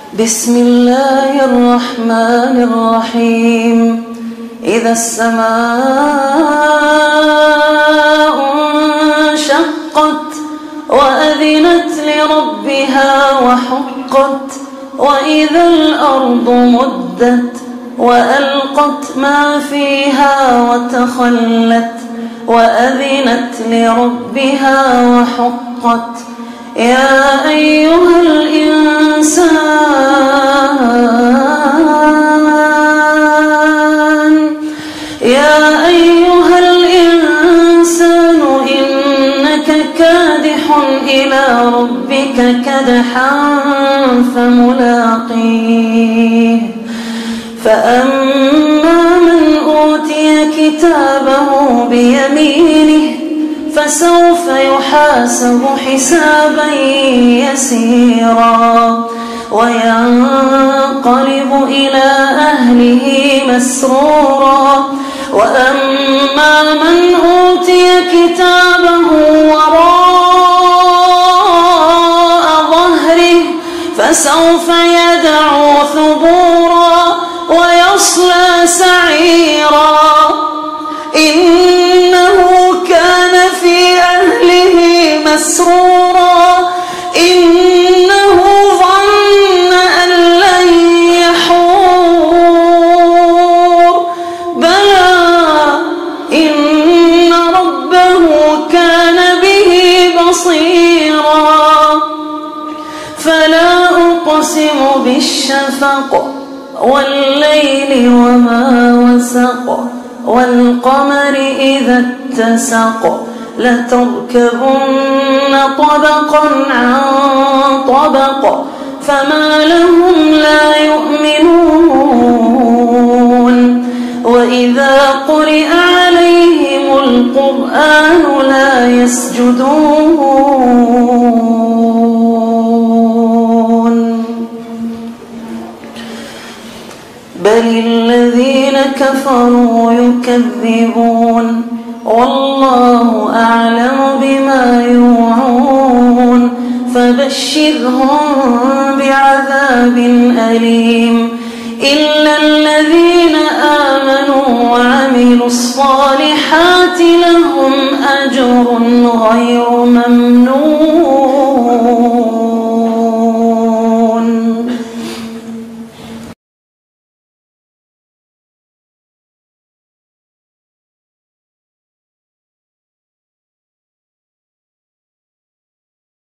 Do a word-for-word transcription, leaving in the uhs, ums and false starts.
بسم الله الرحمن الرحيم. إذا السماء انشقت وأذنت لربها وحقت وإذا الأرض مدت وألقت ما فيها وتخلت وأذنت لربها وحقت يا أيها الإنسان يا أيها الإنسان إنك كادح إلى ربك كدحا فملاقيه فأما من أوتي كتابه بيمينه فسوف يحاسب حسابا يسيرا وينقلب إلى أهله مسرورا وأما من أوتي كتابه وراء ظهره فسوف يدعو ثبورا ويصلى سعيرا إنه كان في أهله مسرورا إنه ظن أن لن يحور بلى إن ربه كان به بصيرا فلا أقسم بالشفق والليل وما وسق والقمر إذا اتسق لتركبن طبقا عن طبق فما لهم لا يؤمنون وإذا قرئ عليهم القرآن لا يسجدون بل الذين كفروا يكذبون والله أعلم بما يوعون فبشرهم بعذاب أليم إلا الذين آمنوا وعملوا الصالحات لهم أجر غير ممنون.